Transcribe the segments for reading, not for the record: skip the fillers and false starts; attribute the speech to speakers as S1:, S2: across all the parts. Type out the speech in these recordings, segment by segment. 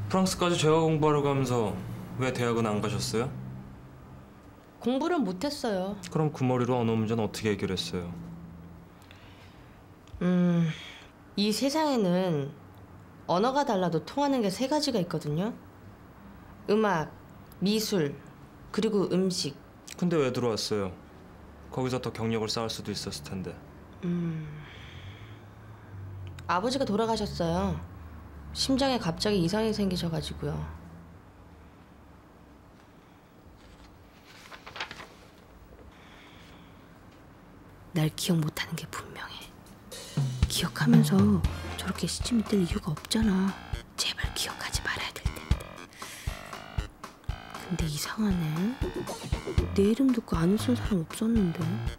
S1: 프랑스까지 재학 공부하러 가면서 왜 대학은 안 가셨어요?
S2: 공부를 못했어요.
S1: 그럼 그 머리로 언어 문제는 어떻게 해결했어요?
S2: 이 세상에는 언어가 달라도 통하는 게 세 가지가 있거든요. 음악, 미술, 그리고 음식.
S1: 근데 왜 들어왔어요? 거기서 더 경력을 쌓을 수도 있었을 텐데.
S2: 아버지가 돌아가셨어요. 심장에 갑자기 이상이 생기셔가지고요. 날 기억 못하는 게 분명해. 기억하면서 저렇게 시침이 뜰 이유가 없잖아. 제발 기억하지 말아야 될 텐데. 근데 이상하네. 내 이름 듣고 안 웃은 사람 없었는데.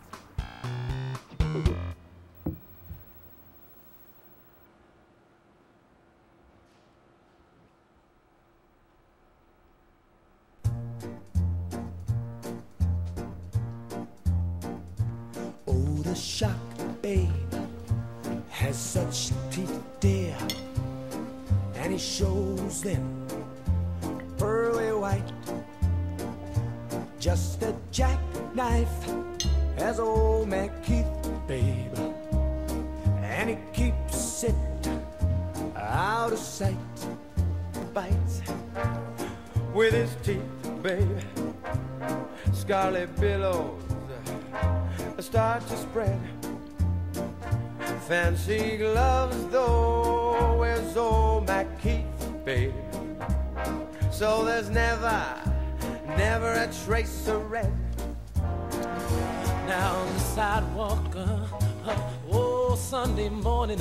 S3: Oh, the shock, babe, has such teeth, dear, and he shows them pearly white. Just a jackknife as old MacKeith, babe, and he keeps it out of sight. Bites with his teeth, babe, scarlet billows start to spread. Fancy gloves, though, where's old MacKeith, babe? So there's never a trace of red. Now on the sidewalk, oh, Sunday morning,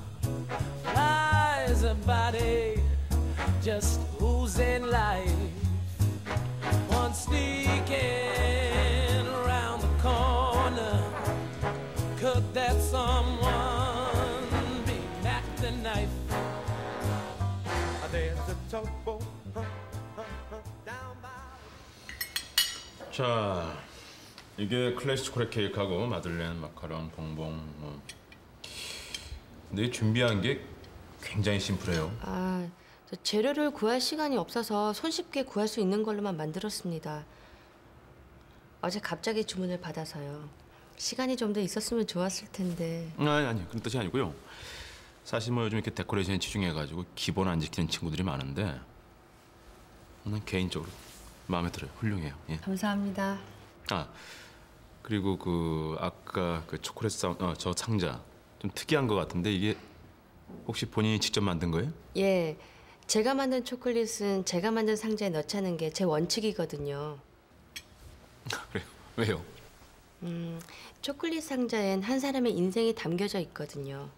S3: lies a body just oozing life. One sneaking around the corner. Could that someone be Mac the Knife? There's a tugboat down by.
S4: 자, 이게 클래식 초콜릿 케이크하고 마들렌, 마카롱, 봉봉. 근데 준비한 게 굉장히 심플해요.
S2: 저 재료를 구할 시간이 없어서 손쉽게 구할 수 있는 걸로만 만들었습니다. 어제 갑자기 주문을 받아서요. 시간이 좀 더 있었으면 좋았을 텐데.
S4: 아니 그런 뜻이 아니고요. 사실 뭐 요즘 이렇게 데코레이션에 치중해가지고 기본 안 지키는 친구들이 많은데 난 개인적으로 마음에 들어요. 훌륭해요. 예.
S2: 감사합니다.
S4: 그리고 그 아까 그 초콜릿 저 상자 좀 특이한 것 같은데 이게 혹시 본인이 직접 만든 거예요?
S2: 예, 제가 만든 초콜릿은 제가 만든 상자에 넣자는 게 제 원칙이거든요.
S4: 그래요? 왜요?
S2: 초콜릿 상자엔 한 사람의 인생이 담겨져 있거든요.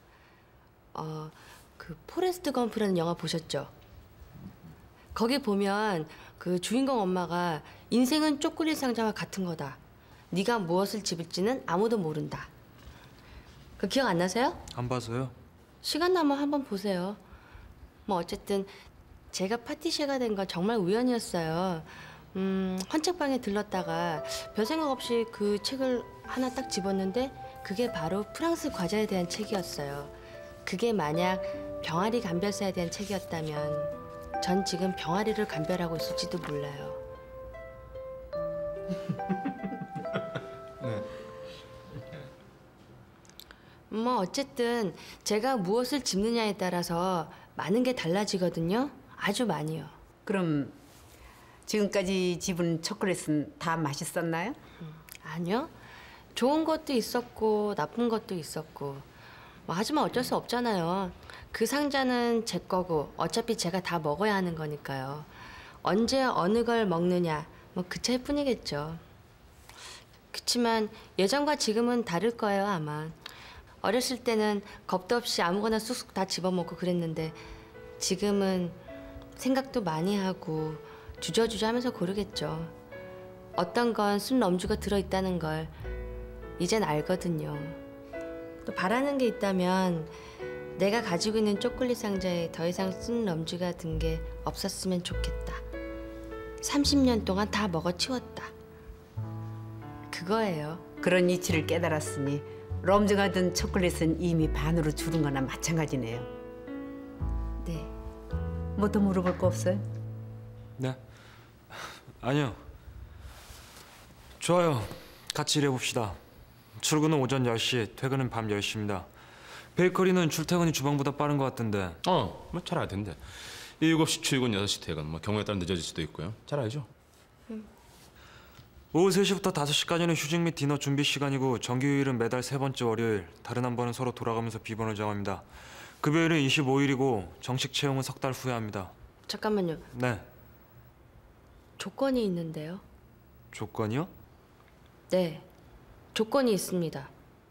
S2: 그 포레스트 검프라는 영화 보셨죠? 거기 보면 그 주인공 엄마가 인생은 초콜릿 상자와 같은 거다. 네가 무엇을 집을지는 아무도 모른다. 그 기억 안 나세요?
S1: 안 봐서요.
S2: 시간 나면 한번 보세요. 뭐 어쨌든 제가 파티쉐가 된 건 정말 우연이었어요. 헌책방에 들렀다가 별 생각 없이 그 책을 하나 딱 집었는데 그게 바로 프랑스 과자에 대한 책이었어요. 그게 만약 병아리 감별사에 대한 책이었다면 전 지금 병아리를 감별하고 있을지도 몰라요.
S1: 네.
S2: 뭐 어쨌든 제가 무엇을 집느냐에 따라서 많은 게 달라지거든요. 아주 많이요.
S5: 그럼 지금까지 집은 초콜릿은 다 맛있었나요?
S2: 아니요. 좋은 것도 있었고 나쁜 것도 있었고. 뭐 하지만 어쩔 수 없잖아요. 그 상자는 제 거고 어차피 제가 다 먹어야 하는 거니까요. 언제 어느 걸 먹느냐 뭐 그 차이 뿐이겠죠. 그치만 예전과 지금은 다를 거예요 아마. 어렸을 때는 겁도 없이 아무거나 쑥쑥 다 집어먹고 그랬는데 지금은 생각도 많이 하고 주저주저 하면서 고르겠죠. 어떤 건 순 럼주가 들어있다는 걸 이젠 알거든요. 또 바라는 게 있다면 내가 가지고 있는 초콜릿 상자에 더 이상 쓴 럼주가 든 게 없었으면 좋겠다. 30년 동안 다 먹어치웠다. 그거예요.
S5: 그런 이치를 깨달았으니 럼즈가 든 초콜릿은 이미 반으로 줄은 거나 마찬가지네요.
S2: 네.
S5: 뭐 더 물어볼 거 없어요?
S1: 네? 아니요. 좋아요. 같이 일해봅시다. 출근은 오전 10시, 퇴근은 밤 10시입니다. 베이커리는 출퇴근이 주방보다 빠른 것 같던데.
S4: 뭐 잘 알 텐데. 7시 출근, 6시 퇴근. 뭐 경우에 따라 늦어질 수도 있고요. 잘 알죠?
S1: 오후 3시부터 5시까지는 휴직 및 디너 준비 시간이고 정규휴일은 매달 3번째 월요일, 다른 한 번은 서로 돌아가면서 비번을 정합니다. 급여일은 25일이고 정식 채용은 3달 후에 합니다.
S2: 잠깐만요.
S1: 네.
S2: 조건이 있는데요.
S1: 조건이요?
S2: 네. 조건이 있습니다.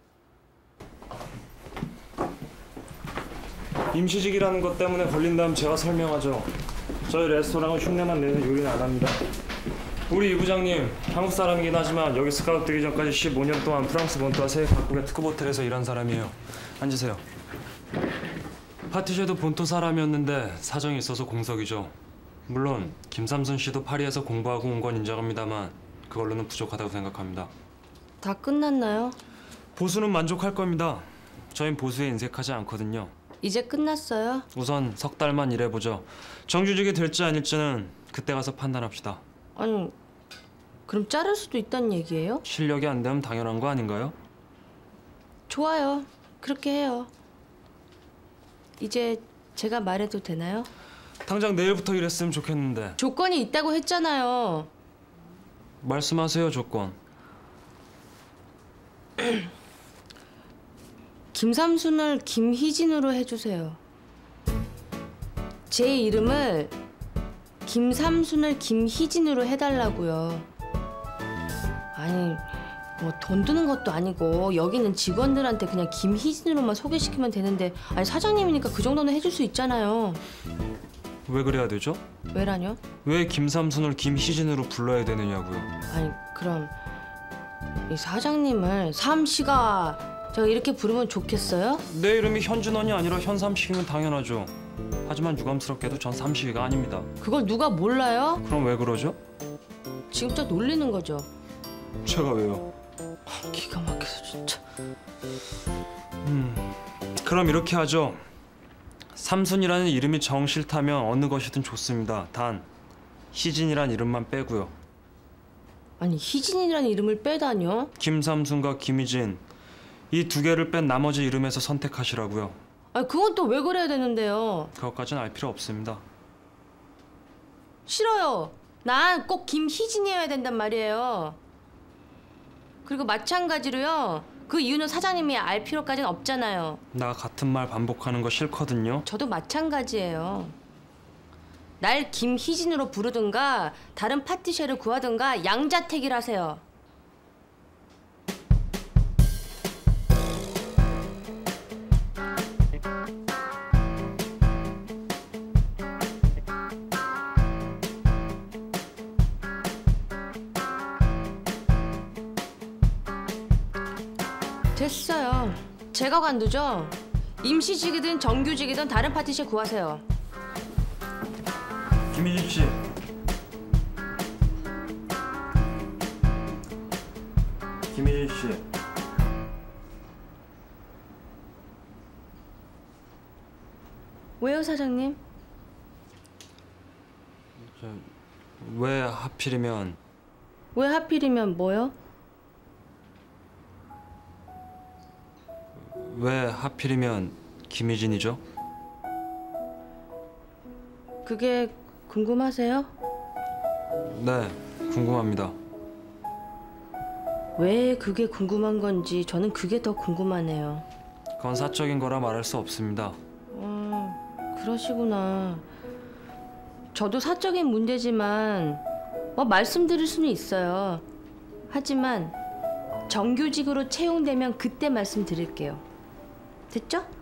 S1: 임시직이라는 것 때문에 걸린다면 제가 설명하죠. 저희 레스토랑은 흉내만 내는 요리는 안 합니다. 우리 이 부장님 한국 사람이긴 하지만 여기 스카우트 되기 전까지 15년 동안 프랑스 본토와 세계 각국의 특급 호텔에서 일한 사람이에요. 앉으세요. 파티셰도 본토 사람이었는데 사정이 있어서 공석이죠. 물론 김삼순 씨도 파리에서 공부하고 온 건 인정합니다만 그걸로는 부족하다고 생각합니다.
S2: 다 끝났나요?
S1: 보수는 만족할 겁니다. 저희는 보수에 인색하지 않거든요.
S2: 이제 끝났어요?
S1: 우선 3달만 일해보죠. 정규직이 될지 아닐지는 그때 가서 판단합시다.
S2: 아니, 그럼 자를 수도 있다는 얘기예요?
S1: 실력이 안 되면 당연한 거 아닌가요?
S2: 좋아요. 그렇게 해요. 이제 제가 말해도 되나요?
S1: 당장 내일부터 일했으면 좋겠는데.
S2: 조건이 있다고 했잖아요.
S1: 말씀하세요, 조건.
S2: 김삼순을 김희진으로 해주세요. 제 이름을 김삼순을 김희진으로 해달라고요. 아니, 뭐 돈 드는 것도 아니고 여기는 직원들한테 그냥 김희진으로만 소개시키면 되는데, 아니 사장님이니까 그 정도는 해줄 수 있잖아요.
S1: 왜 그래야 되죠?
S2: 왜라뇨?
S1: 왜 김삼순을 김희진으로 불러야 되느냐고요.
S2: 아니 그럼 이 사장님을 삼씨가 제가 이렇게 부르면 좋겠어요?
S1: 내 이름이 현준원이 아니라 현삼식이면 당연하죠. 하지만 유감스럽게도 전 삼식이가 아닙니다.
S2: 그걸 누가 몰라요?
S1: 그럼 왜 그러죠?
S2: 지금 저 놀리는 거죠?
S1: 제가 왜요?
S2: 기가 막혀서 진짜.
S1: 그럼 이렇게 하죠. 삼순이라는 이름이 정 싫다면 어느 것이든 좋습니다. 단 희진이란 이름만 빼고요.
S2: 아니 희진이라는 이름을 빼다뇨?
S1: 김삼순과 김희진 이 두 개를 뺀 나머지 이름에서 선택하시라고요.
S2: 아니 그건 또 왜 그래야 되는데요?
S1: 그것까지는 알 필요 없습니다.
S2: 싫어요. 난 꼭 김희진이어야 된단 말이에요. 그리고 마찬가지로요. 그 이유는 사장님이 알 필요까지는 없잖아요.
S1: 나 같은 말 반복하는 거 싫거든요.
S2: 저도 마찬가지예요. 날 김희진으로 부르든가 다른 파티셰를 구하든가 양자택일 하세요. 됐어요. 제가 관두죠. 임시직이든 정규직이든 다른 파티셰 구하세요.
S1: 김희진 씨. 김희진 씨.
S2: 왜요, 사장님?
S1: 왜 하필이면
S2: 왜 하필이면 뭐요?
S1: 왜 하필이면 김희진이죠?
S2: 그게 궁금하세요?
S1: 네, 궁금합니다.
S2: 왜 그게 궁금한 건지 저는 그게 더 궁금하네요.
S1: 그건 사적인 거라 말할 수 없습니다.
S2: 그러시구나. 저도 사적인 문제지만 말씀드릴 수는 있어요. 하지만 정규직으로 채용되면 그때 말씀드릴게요. 됐죠?